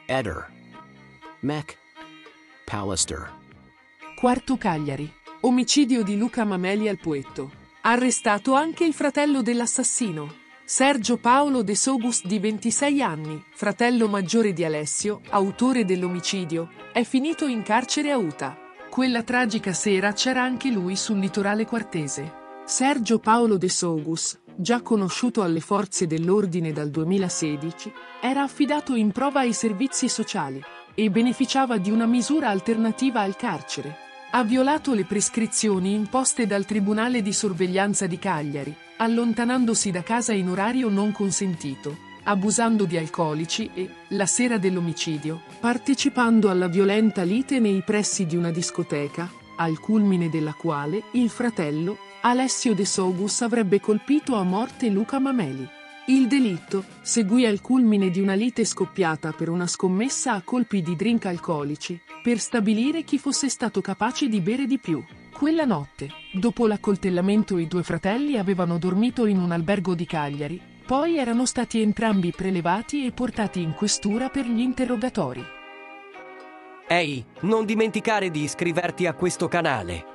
Eder. Mac. Pallister. Quarto Cagliari. Omicidio di Luca Mameli al Poetto. Arrestato anche il fratello dell'assassino. Sergio Paolo De Sogus di 26 anni, fratello maggiore di Alessio, autore dell'omicidio, è finito in carcere a Uta. Quella tragica sera c'era anche lui sul litorale quartese. Sergio Paolo De Sogus, già conosciuto alle forze dell'ordine dal 2016, era affidato in prova ai servizi sociali e beneficiava di una misura alternativa al carcere. Ha violato le prescrizioni imposte dal Tribunale di sorveglianza di Cagliari, allontanandosi da casa in orario non consentito, abusando di alcolici e, la sera dell'omicidio, partecipando alla violenta lite nei pressi di una discoteca, al culmine della quale il fratello, Alessio De Sogus, avrebbe colpito a morte Luca Mameli. Il delitto seguì al culmine di una lite scoppiata per una scommessa a colpi di drink alcolici, per stabilire chi fosse stato capace di bere di più. Quella notte, dopo l'accoltellamento, i due fratelli avevano dormito in un albergo di Cagliari, poi erano stati entrambi prelevati e portati in questura per gli interrogatori. Ehi, non dimenticare di iscriverti a questo canale.